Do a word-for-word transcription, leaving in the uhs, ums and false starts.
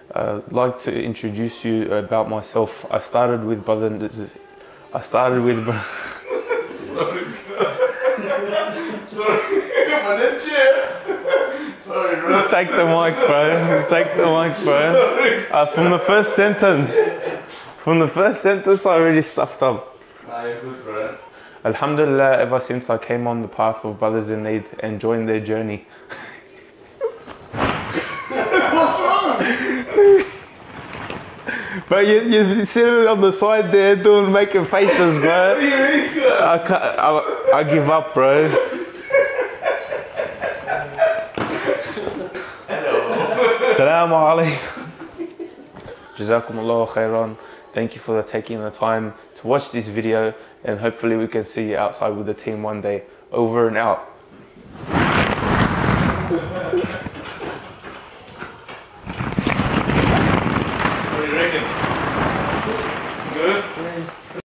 Uh, I'd like to introduce you about myself. I started with brother. I started with. Sorry. Sorry. My chair. Sorry, bro. Take the mic, bro. Take the mic, bro. Uh, from the first sentence. From the first sentence, I already stuffed up. Nah, you're good, bro. Alhamdulillah, ever since I came on the path of brothers in need and joined their journey. What's wrong? Bro, you, you're sitting on the side there doing, making faces, bro. I, can't, I, I give up, bro. Assalamu alaikum. Jazakumullahu khairan. Thank you for taking the time to watch this video, and hopefully we can see you outside with the team one day. Over and out. What do you reckon? Good?